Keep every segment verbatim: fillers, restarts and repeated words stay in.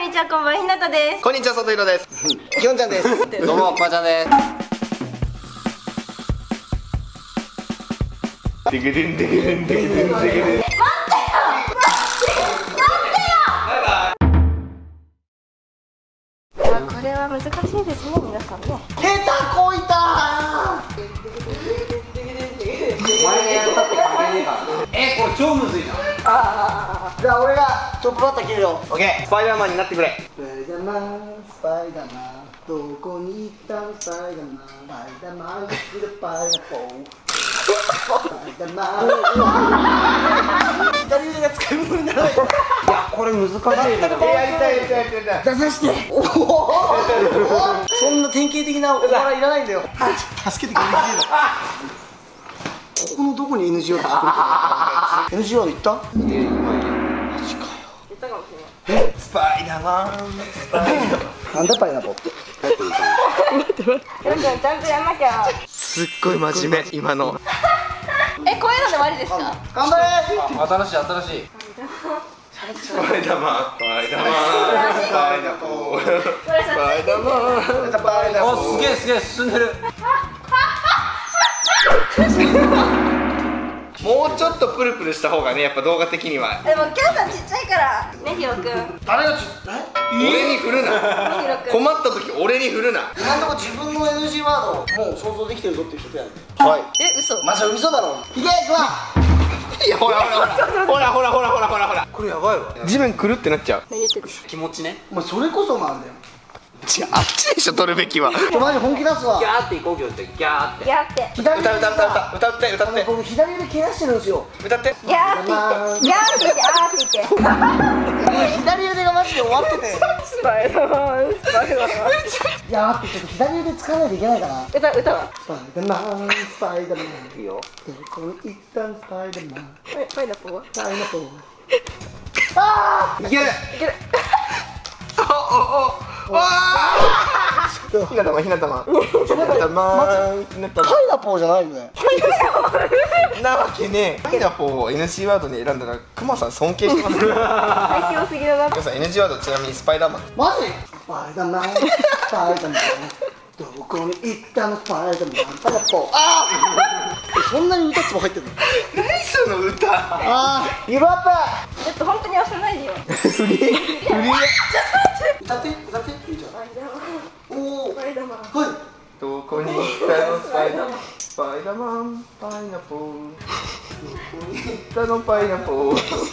にちは、こんばんは、ひなたです。 こんにちは、さとひろです。 きょんちゃんです。 どうも、こまちゃんです。 ディグディンディグディンディグディンディグディン。 待ってよ、待って待ってよ。あ、これは難しいですね、皆さんね。 出た、こいたお前がやったって関係ねえから。え、これ超むずいじゃん。 ー。じゃあ俺がトップバッター切るよ。 オッケー、スパイダーマンになってくれ。 スパイダーマン、スパイダーマン、どこに行ったのスパイダーマン、スパイダーマン、スパイダーポー。スパイダーマン。左腕が使い物にならない。 いや、これ難しいな。 やりたい、やりたい、やりたい。 出さして。おお。そんな典型的なお笑いいらないんだよ。助けてくれる。ここのどこに エヌジーオー って作るか。エヌジーオー 行った？マジかよ。 言ったかもしれない。 え？ スパイダーマン、スパイダーマン。 なんだパイナポって。 待って待って。ちゃんとやんなきゃ。 すっごい真面目、今の。 え、こういうので終わりですか？ 頑張れ。 新しい、新しい。 スパイダーマン、スパイダーマン、スパイダーポー。スパイダーマン、スパイダーポー。 お、すげえ、すげえ、進んでる。 もうちょっとプルプルした方がね、やっぱ動画的には。 でも、きょんさんちっちゃいから。ね、ひろくん。 誰がちえ？ 俺に振るな。 ね、ひろくん。 困った時、俺に振るな。 今んとこ自分の エヌジー ワードをもう想像できてるぞっていう人やね。 はい。 え、嘘。 まさか嘘だろ。いけ、行くわ。 いや、ほらほらほら。ほらほらほらほらほらほら。これやばいわ。地面くるってなっちゃう。 何言ってる。 気持ちね。 お前それこそなんだよ。 違う、あっちでしょ、取るべきは。 ちょ、マジ本気出すわギ。ャーっていこう、今日って。ギャーって。 やって。 左歌う歌う歌う歌う歌って歌って僕左腕怪我してるんですよ。 歌って。 ギャーって言って。ギャーって言って、あーって言って。 左腕がマジで終わってて。 スパイダーマン、スパイダーマン。 いやーってちょっと左腕使わないといけないかな。 歌、歌は。 スパイダーマン、スパイダーマン。 いいよ。 どこに行ったんスパイダーマン。 パイパイナップルは。 パイナポー。あいける。 いける。 おおお。わあ。ひなたまひなたま。ひなたま。ひなたー。パイナポーじゃないよね。 なわけねえ。パイナポーを エヌジー ワードに選んだらクマさん尊敬してますね。 最強すぎるな。 皆さん エヌジー ワードちなみにスパイダーマン。 マジ？スパイダーマン、スパイダーマン。どこに行ったのスパイダーマン。パイナポー。あー。そんなに歌つも入ってるの？ 何その歌。 あー、ギブアップ。 ちょっと本当に押さないでよ。 フリーフリー。 歌って歌っていいじゃん。おお。 スパイダーマン。 はい。 どこに行ったのスパイダーマン。スパイダーマン、パイナポー。どこに行ったのパイナポー。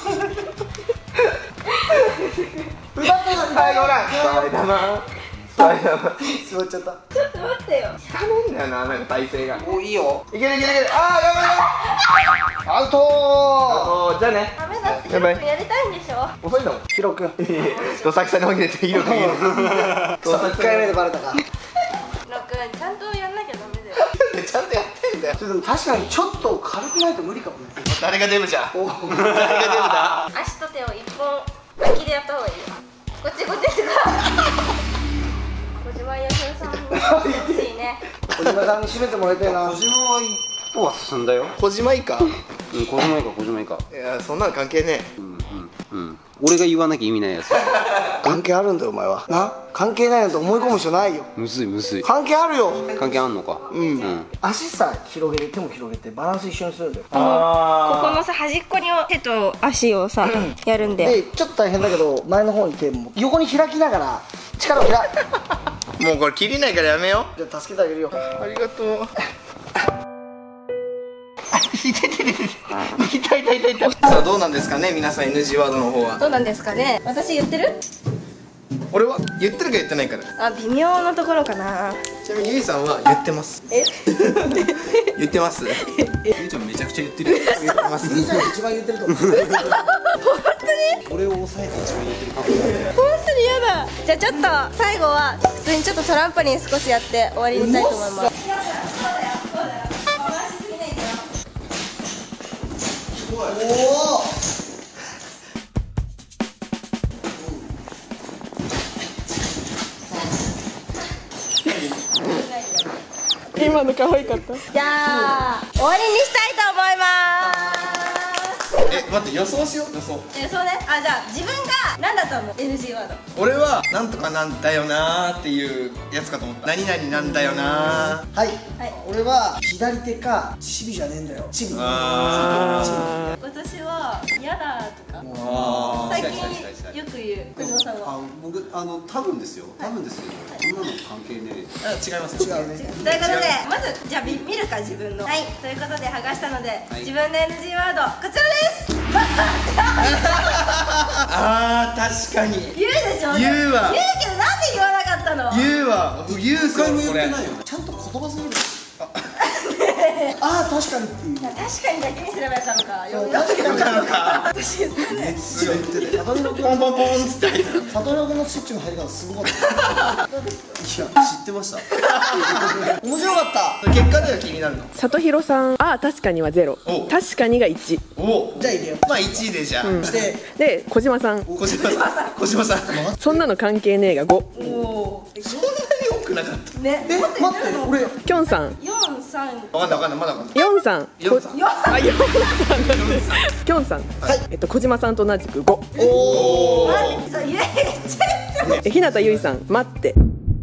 歌ってる。 はい、ほら。スパイダーマン。スパイダーマン。 座っちゃった。 ちょっと待ってよ。 頼んだよな、なんか体勢が。 お、いいよ。 いけるいけるいける。あー、やばい。 アウトー。 おー、じゃあね。 ダメだって、ひろくんやりたいんでしょ。 遅いんだもん。 ヒロ君。 どさきさんに紛れて広く言う。 一回目でバレたか。 ひろくん、ちゃんとやんなきゃダメだよ。 ちゃんとやってんだよ。 ちょっと確かにちょっと軽くないと無理かもね。 誰がデブじゃん。 お誰がデブだ。 足と手を一本空きでやった方がいいよ。こっちこっちってか。小島よしおさんも欲しいね。 小島さんに締めてもらいたいな。 小島は一歩は進んだよ。 小島いいか。 うん、小島いいか、小島いいか。 いや、そんなの関係ねうん、うん、うん。俺が言わなきゃ意味ないやつ。 関係あるんだよお前は。な、関係ないなんて思い込む人ないよ。 むずい、むずい。 関係あるよ。 関係あんのか。 うん、 うん。 足さ広げて手も広げてバランス一緒にするんだよ。 ここのさ、端っこに手と足をさ、やるんで。 でちょっと大変だけど前の方に手も横に開きながら力を開え。もうこれ切れないからやめよじゃあ助けてあげるよ。 う。ありがとう。痛い痛い痛い痛い痛い痛い痛い。さあどうなんですかね、皆さん エヌジー ワードの方は。 どうなんですかね。私言ってる？ 俺は言ってるか言ってないから。 あ、微妙なところかな。 ちなみにゆいさんは言ってます。 え？ 言ってます。 ゆうちゃんめちゃくちゃ言ってるよ。 言ってます。 いいじゃん、一番言ってると思う。 本当に？ 俺を抑えて一番言ってるかもしれない。 本当に嫌だ。じゃあちょっと最後は普通にちょっとトランポリン少しやって終わりにしたいと思います。 おお。 今の可愛かった。じゃあ終わりにしたいと思います。 え、待って予想しよう予想。 え、そうね。あ、じゃあ自分が何だと思う エヌジー ワード。 俺はなんとかなんだよなーっていうやつかと思った。何々なんだよなー。 はい、 はい。 俺は左手かチビじゃねえんだよ。チビ。 あ私は嫌だとか。 あ最近よく言う。小島さんは。 あ、僕あの多分ですよ。多分ですけど、こんなの関係ねえ。 あ、違います。 違うね。 ということで、まずじゃあ見見るか自分の。はい。ということで剥がしたので、 い自分の エヌジー ワードこちらです。 あー、確かに言うでしょ。 言うわ言うけどなんで言わなかったの。 言うわ。言うぞこれ。 ちゃんと言葉すぎる。ああ、確かにっていう。 確かにだけにすればよかったのか。よ確かになのか。 私言ったね。 すごい。 里見の君ポンポンポンっつって入った。 里見のスイッチの入り方すごかった。 いや、知ってました。 面白かった。 結果では気になるの。 里弘さん、あー確かにはゼロお、 確かにがいち。 お、 じゃあ入れよまあいちいでじゃあ。 うんで、 で小島さん、 小島さん、小島さん。 そんなの関係ねえがご。 おお。 そんなに多くなかった。 ね。 え、待って、俺きょんさん、 四三。 わかんないわかんないまだわかんない。 よんさん、 よんさん。 よ。 あ、よんさんだってきょんさん、 はいえっと小島さんと同じくご。 おお。 そう言えちゃって。 え日向ゆいさん、待って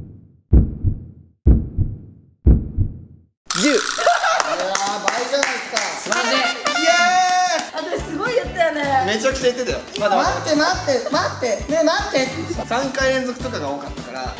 じゅう。 いやー、倍じゃないですか。 すいません。 イエ私すごい言ったよーイ。 ね。 めちゃくちゃ言ってたよ。まだまだ。 待って待って待ってねえ待って。 三回連続とかが多かったから。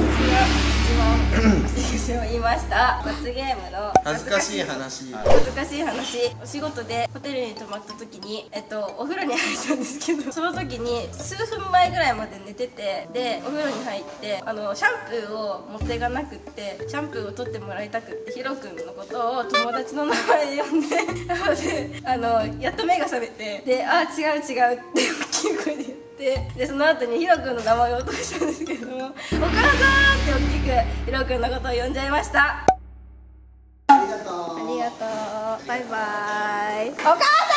私も言いました。罰ゲームの恥ずかしい話。 恥ずかしい話。お仕事でホテルに泊まった時に、えっと、お風呂に入ったんですけど、その時に数分前ぐらいまで寝てて、でお風呂に入ってあのシャンプーを持っていかなくって、シャンプーを取ってもらいたくって、ヒロ君のことを友達の名前で呼んで、なのであのやっと目が覚めて、で、あ、違う違うって大きい声で言って、でその後にヒロ君の名前を落としたんですけども、お母さんって大きくヒロ君のことを呼んじゃいました。 ありがとう。 ありがとう。バイバイ。お母さん。